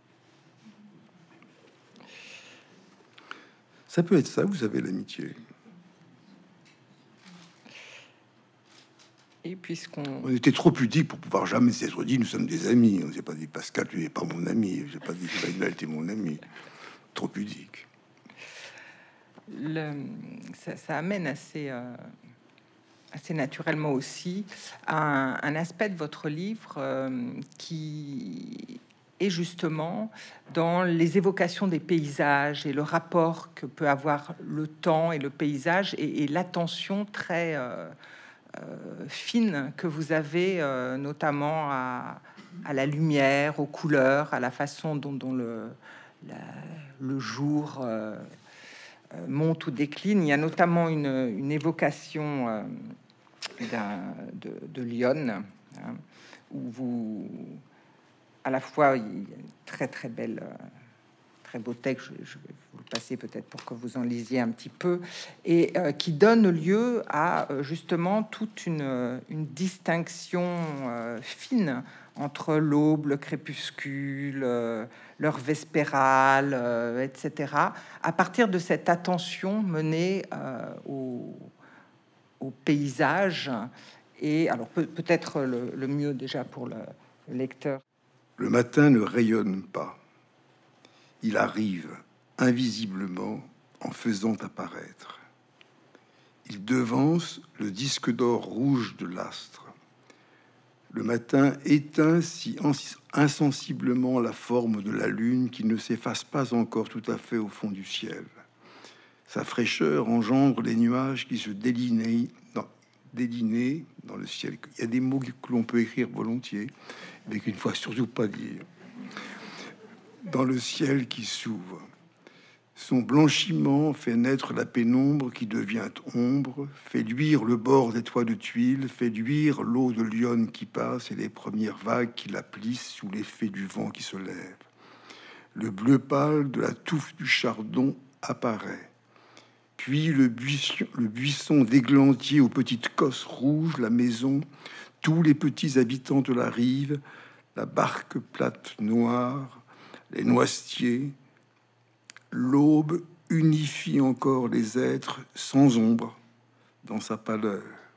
Ça peut être ça, vous avez l'amitié. Et puisqu'on... On était trop pudique pour pouvoir jamais s'être dit, nous sommes des amis. On s'est pas dit, Pascal, tu n'es pas mon ami. J'ai pas dit, Emmanuel, tu es mon ami. Trop pudique. Le, ça, ça amène assez, euh, assez naturellement aussi un, un aspect de votre livre euh, qui est justement dans les évocations des paysages et le rapport que peut avoir le temps et le paysage et, et l'attention très euh, euh, fine que vous avez euh, notamment à, à la lumière, aux couleurs, à la façon dont, dont le, la, le jour euh, monte ou décline. Il y a notamment une, une évocation euh, d'un, de, de Lyon, hein, où vous, à la fois, il y a une très très belle, euh, très beau texte, je, je vais vous le passer peut-être pour que vous en lisiez un petit peu, et euh, qui donne lieu à euh, justement toute une, une distinction euh, fine entre l'aube, le crépuscule, euh, l'heure vespérale, euh, et cetera, à partir de cette attention menée euh, au, au paysage. Et alors peut- peut-être le, le mieux déjà pour le, le lecteur. Le matin ne rayonne pas. Il arrive invisiblement en faisant apparaître. Il devance le disque d'or rouge de l'astre. Le matin éteint si insensiblement la forme de la lune qui ne s'efface pas encore tout à fait au fond du ciel. Sa fraîcheur engendre les nuages qui se délinent dans, délinent dans le ciel. Il y a des mots que l'on peut écrire volontiers, mais qu'il ne faut surtout pas dire. Dans le ciel qui s'ouvre. Son blanchiment fait naître la pénombre qui devient ombre, fait luire le bord des toits de tuiles, fait luire l'eau de Lyon qui passe et les premières vagues qui la plissent sous l'effet du vent qui se lève. Le bleu pâle de la touffe du chardon apparaît. Puis le buisson, le buisson d'églantier aux petites cosses rouges, la maison, tous les petits habitants de la rive, la barque plate noire, les noisetiers. L'aube unifie encore les êtres sans ombre dans sa pâleur.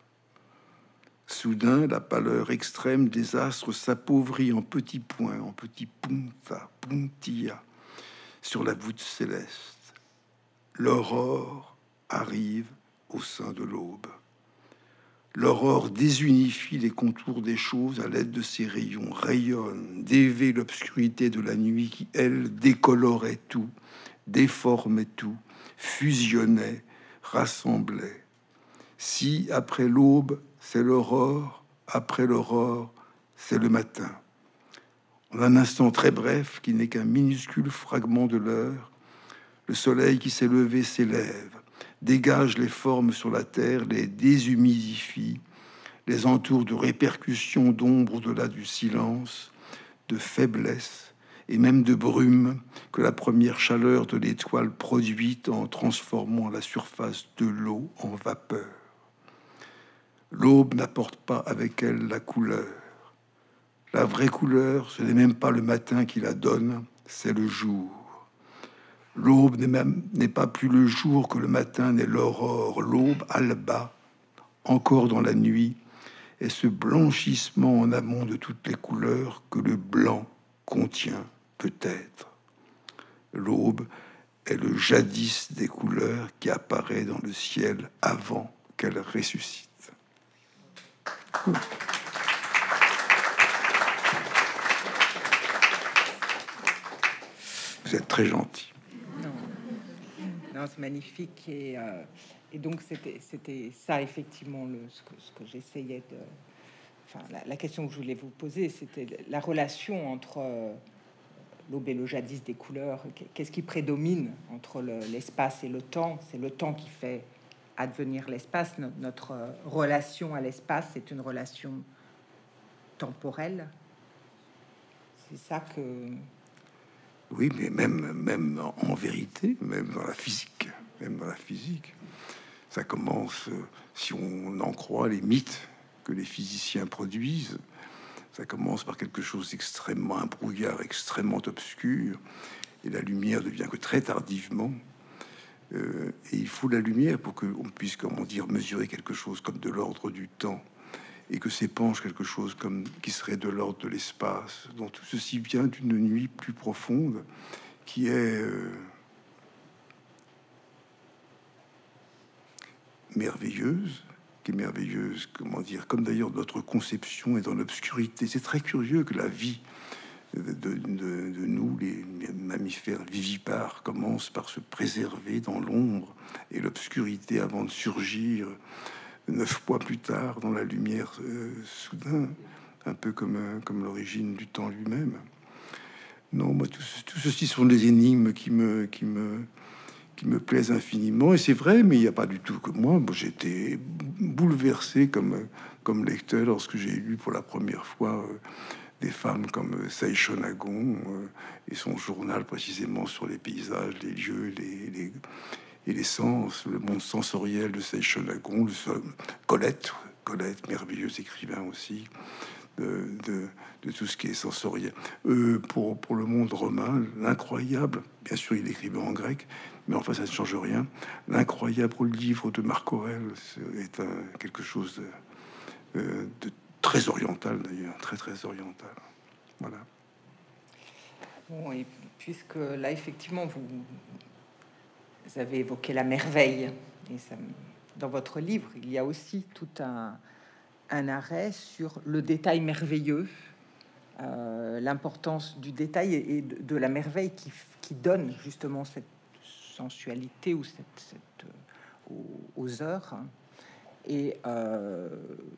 Soudain, la pâleur extrême des astres s'appauvrit en petits points, en petits punta, puntilla, sur la voûte céleste. L'aurore arrive au sein de l'aube. L'aurore désunifie les contours des choses à l'aide de ses rayons, rayonne, dévait l'obscurité de la nuit qui, elle, décolorait tout, déformait tout, fusionnait, rassemblait. Si après l'aube, c'est l'aurore, après l'aurore, c'est le matin. En un instant très bref, qui n'est qu'un minuscule fragment de l'heure, le soleil qui s'est levé s'élève, dégage les formes sur la terre, les déshumidifie, les entoure de répercussions d'ombre au-delà du silence, de faiblesse, et même de brume que la première chaleur de l'étoile produit en transformant la surface de l'eau en vapeur. L'aube n'apporte pas avec elle la couleur. La vraie couleur, ce n'est même pas le matin qui la donne, c'est le jour. L'aube n'est même n'est pas plus le jour que le matin n'est l'aurore. L'aube, alba, encore dans la nuit, est ce blanchissement en amont de toutes les couleurs que le blanc contient peut-être. L'aube est le jadis des couleurs qui apparaît dans le ciel avant qu'elle ressuscite. Vous êtes très gentil. Non, non, c'est magnifique. Et, euh, et donc, c'était, c'était ça, effectivement, le, ce que, ce que j'essayais de... Enfin, la, la question que je voulais vous poser, c'était la relation entre euh, l'aube et le jadis des couleurs. Qu'est-ce qui prédomine entre le, l'espace et le temps? C'est le temps qui fait advenir l'espace. Notre, notre euh, relation à l'espace est une relation temporelle. C'est ça que... Oui, mais même, même en vérité, même dans la physique, même dans la physique, ça commence, si on en croit les mythes que les physiciens produisent, ça commence par quelque chose d'extrêmement un brouillard, extrêmement obscur, et la lumière ne vient que très tardivement. Euh, et il faut la lumière pour qu'on puisse, comment dire, mesurer quelque chose comme de l'ordre du temps, et que s'épanche quelque chose comme qui serait de l'ordre de l'espace. Donc tout ceci vient d'une nuit plus profonde qui est euh, merveilleuse, qui est merveilleuse, comment dire, comme d'ailleurs notre conception est dans l'obscurité. C'est très curieux que la vie de, de, de, de nous, les mammifères vivipares, commence par se préserver dans l'ombre et l'obscurité avant de surgir neuf mois plus tard dans la lumière euh, soudain, un peu comme, euh, comme l'origine du temps lui-même. Non, moi, tout, tout ceci sont des énigmes qui me, qui me, qui me plaisent infiniment. Et c'est vrai, mais il n'y a pas du tout que moi. Moi j'étais bouleversé comme, comme lecteur lorsque j'ai lu pour la première fois euh, des femmes comme Sei Shonagon euh, et son journal précisément sur les paysages, les lieux, les... les et les sens, le monde sensoriel de Sei Shonagon, le Colette, Colette, merveilleux écrivain aussi, de, de, de tout ce qui est sensoriel. Euh, pour, pour le monde romain, l'incroyable, bien sûr il écrivait en grec, mais enfin ça ne change rien, l'incroyable livre de Marc Aurèle est un, quelque chose de, de très oriental d'ailleurs, très très oriental. Voilà. Bon, et puisque là effectivement vous... Vous avez évoqué la merveille, et ça, dans votre livre, il y a aussi tout un, un arrêt sur le détail merveilleux, euh, l'importance du détail et, et de, de la merveille qui, qui donne justement cette sensualité ou cette, cette euh, aux, aux heures. Et euh,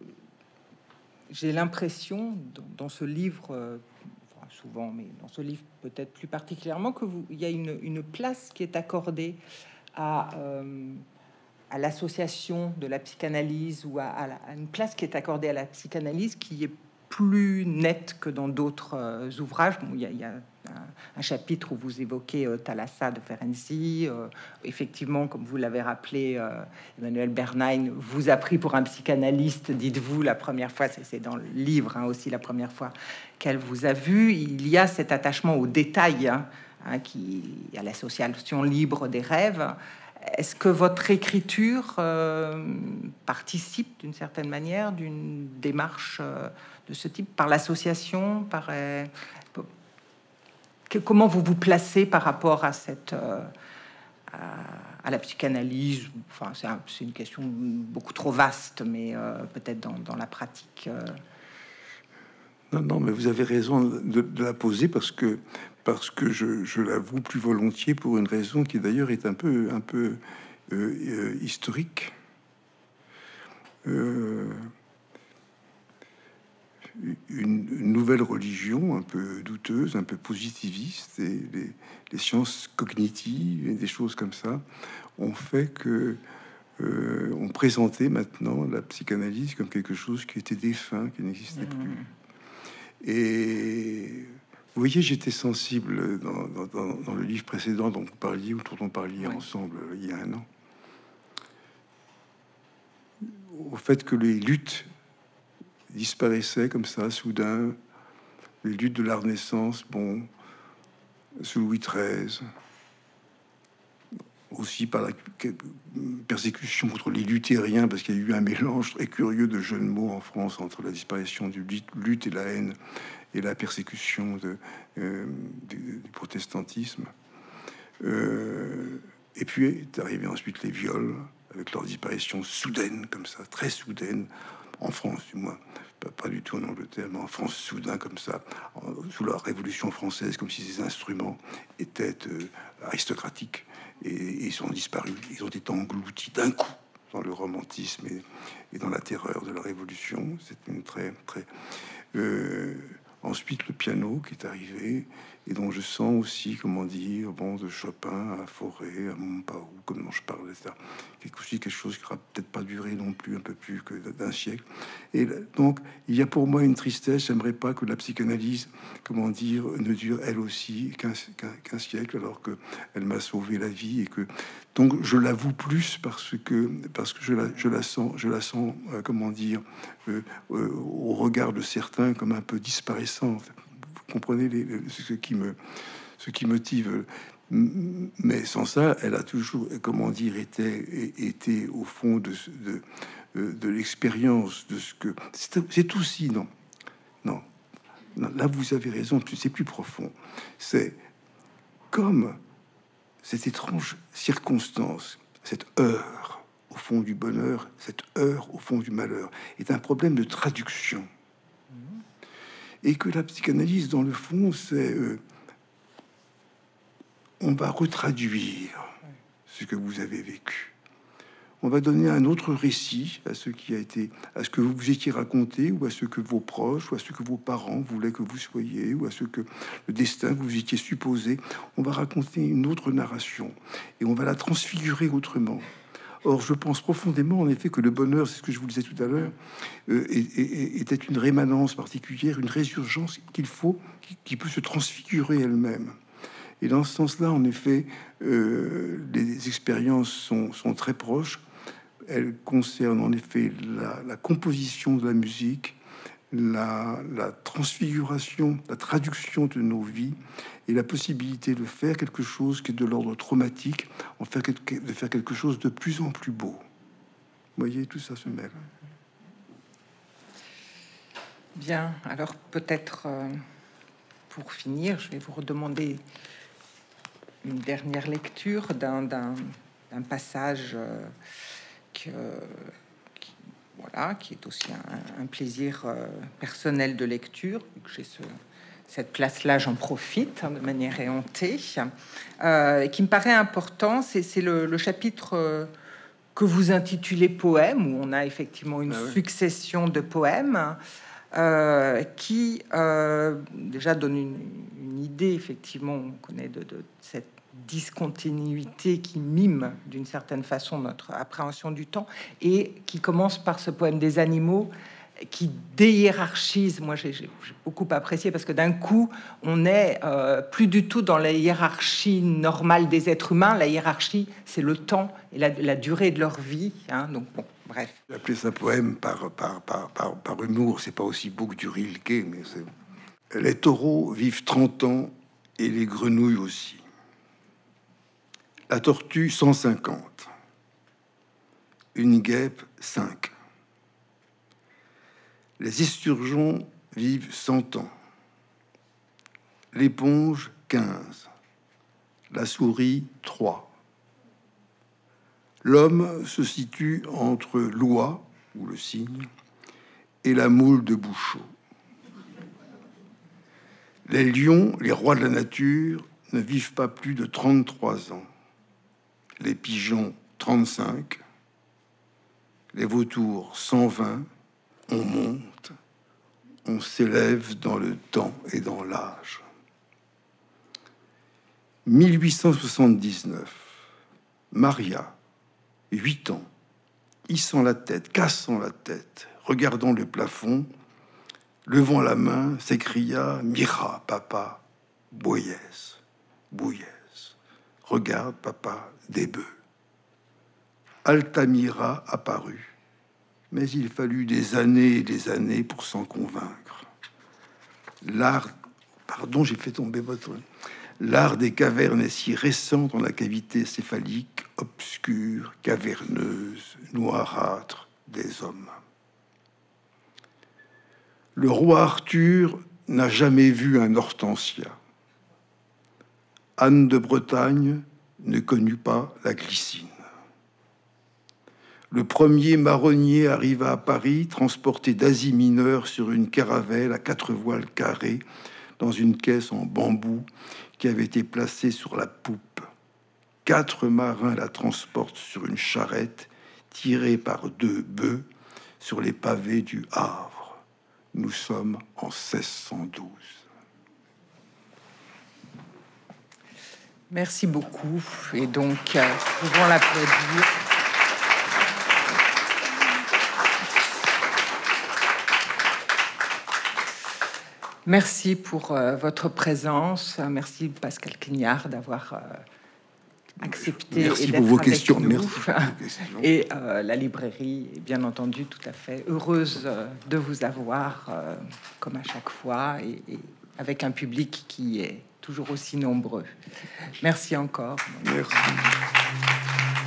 j'ai l'impression dans, dans ce livre, euh, souvent, mais dans ce livre peut-être plus particulièrement, que vous, il y a une, une place qui est accordée à, euh, à l'association de la psychanalyse ou à, à, la, à une place qui est accordée à la psychanalyse qui est plus nette que dans d'autres euh, ouvrages. Bon, il y a, il y a un, un chapitre où vous évoquez euh, Thalassa de Ferenczi. Euh, effectivement, comme vous l'avez rappelé, euh, Emmanuel Bernheim vous a pris pour un psychanalyste, dites-vous, la première fois, c'est dans le livre hein, aussi, la première fois qu'elle vous a vu. Il y a cet attachement au détail, hein, hein, qui à l'association libre des rêves. Est-ce que votre écriture euh, participe d'une certaine manière d'une démarche euh, de ce type, par l'association, par euh, que, comment vous vous placez par rapport à cette euh, à, à la psychanalyse? Enfin, c'est un, c'est une question beaucoup trop vaste, mais euh, peut-être dans, dans la pratique. Euh... Non, non, mais vous avez raison de, de la poser parce que parce que je, je l'avoue plus volontiers pour une raison qui d'ailleurs est un peu un peu euh, euh, historique. Euh, une, une nouvelle religion un peu douteuse, un peu positiviste, et les, les sciences cognitives et des choses comme ça ont fait que euh, on présentait maintenant la psychanalyse comme quelque chose qui était défunt, qui n'existait plus. Et Vous voyez, j'étais sensible dans, dans, dans, dans le livre précédent dont vous parliez, ou dont on parliez oui. ensemble il y a un an, au fait que les luttes disparaissaient comme ça, soudain, les luttes de la Renaissance, bon, sous Louis treize, aussi par la persécution contre les luthériens, parce qu'il y a eu un mélange très curieux de jeux de mots en France entre la disparition du lutte et la haine et la persécution de, euh, du, du protestantisme. Euh, et puis est arrivé ensuite les viols, avec leur disparition soudaine, comme ça, très soudaine, en France, du moins. Pas, pas du tout en Angleterre, mais en France, soudain, comme ça, en, sous la Révolution française, comme si ces instruments étaient euh, aristocratiques. Et, et ils sont disparus, ils ont été engloutis d'un coup dans le romantisme et, et dans la terreur de la Révolution. C'est une très, très... Euh, ensuite, le piano qui est arrivé, et dont je sens aussi, comment dire, bon, de Chopin à Fauré, à Montpau, comme dont je parlais, ça, quelque chose, quelque chose qui n'aura peut-être pas duré non plus un peu plus que d'un siècle. Et donc, il y a pour moi une tristesse. J'aimerais pas que la psychanalyse, comment dire, ne dure elle aussi qu'un qu'un, qu'un siècle, alors que elle m'a sauvé la vie et que donc je l'avoue plus parce que parce que je la, je la sens, je la sens, euh, comment dire, euh, euh, au regard de certains comme un peu disparaissante. Vous comprenez les, les, ce qui me ce qui motive. Mais sans ça, elle a toujours, comment dire, été, été au fond de, de, de l'expérience de ce que c'est aussi non, non, non. Là, vous avez raison. C'est plus profond. C'est comme cette étrange circonstance, cette heure au fond du bonheur, cette heure au fond du malheur, est un problème de traduction. Et que la psychanalyse, dans le fond, c'est euh, on va retraduire ce que vous avez vécu. On va donner un autre récit à ce qui a été, à ce que vous vous étiez raconté, ou à ce que vos proches, ou à ce que vos parents voulaient que vous soyez, ou à ce que le destin que vous étiez supposé. On va raconter une autre narration et on va la transfigurer autrement. Or, je pense profondément, en effet, que le bonheur, c'est ce que je vous disais tout à l'heure, euh, était une rémanence particulière, une résurgence qu'il faut, qui, qui peut se transfigurer elle-même. Et dans ce sens-là, en effet, euh, les expériences sont, sont très proches. Elles concernent en effet la, la composition de la musique, la, la transfiguration, la traduction de nos vies et la possibilité de faire quelque chose qui est de l'ordre traumatique, en faire quelque, de faire quelque chose de plus en plus beau. Vous voyez, tout ça se mêle. Bien, alors peut-être euh, pour finir, je vais vous redemander une dernière lecture d'un, d'un, d'un passage euh, que, qui, voilà, qui est aussi un, un plaisir euh, personnel de lecture. Que j'ai ce, cette place-là, j'en profite hein, de manière éhontée. Euh, et qui me paraît important, c'est, c'est le, le chapitre euh, que vous intitulez Poème, où on a effectivement une ah oui. succession de poèmes. Euh, qui euh, déjà donne une, une idée, effectivement, on connaît de, de cette discontinuité qui mime d'une certaine façon notre appréhension du temps, et qui commence par ce poème des animaux qui déhiérarchise. Moi, j'ai, j'ai beaucoup apprécié parce que d'un coup, on est euh, plus du tout dans la hiérarchie normale des êtres humains. La hiérarchie, c'est le temps et la, la durée de leur vie. Hein, donc, bon, bref. J'ai appelé ça poème par, par, par, par, par humour. C'est pas aussi beau que du Rilke, mais c'est... Les taureaux vivent trente ans et les grenouilles aussi. La tortue, cent cinquante. Une guêpe, cinq. Les esturgeons vivent cent ans. L'éponge, quinze. La souris, trois. L'homme se situe entre l'oie, ou le cygne, et la moule de Bouchot. Les lions, les rois de la nature, ne vivent pas plus de trente-trois ans. Les pigeons, trente-cinq. Les vautours, cent vingt. On monte, on s'élève dans le temps et dans l'âge. mille huit cent soixante-dix-neuf, Maria, huit ans, hissant la tête, cassant la tête, regardant le plafond, levant la main, s'écria « Mira, papa, Boyès, Bouyès, regarde, papa, des bœufs. Altamira apparut, mais il fallut des années et des années pour s'en convaincre. L'art, pardon, j'ai fait tomber votre... L'art des cavernes est si récent dans la cavité céphalique, obscure, caverneuse, noirâtre des hommes. Le roi Arthur n'a jamais vu un hortensia. Anne de Bretagne ne connut pas la glycine. Le premier marronnier arriva à Paris, transporté d'Asie mineure sur une caravelle à quatre voiles carrées, dans une caisse en bambou qui avait été placée sur la poupe. Quatre marins la transportent sur une charrette tirée par deux bœufs sur les pavés du Havre. Nous sommes en seize cent douze. Merci beaucoup. Et donc, euh, nous pouvons l'applaudir. Merci pour euh, votre présence. Merci Pascal Quignard d'avoir euh, accepté Merci et pour d'être vos avec questions. nous. Merci pour vos questions. Et euh, la librairie est bien entendu tout à fait heureuse euh, de vous avoir, euh, comme à chaque fois, et, et avec un public qui est toujours aussi nombreux. Merci encore. Merci.